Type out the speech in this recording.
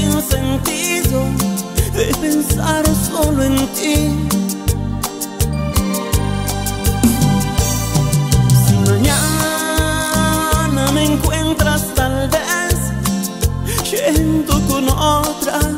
sin sentido de pensar solo en ti. Si mañana me encuentras tal vez yendo con otra,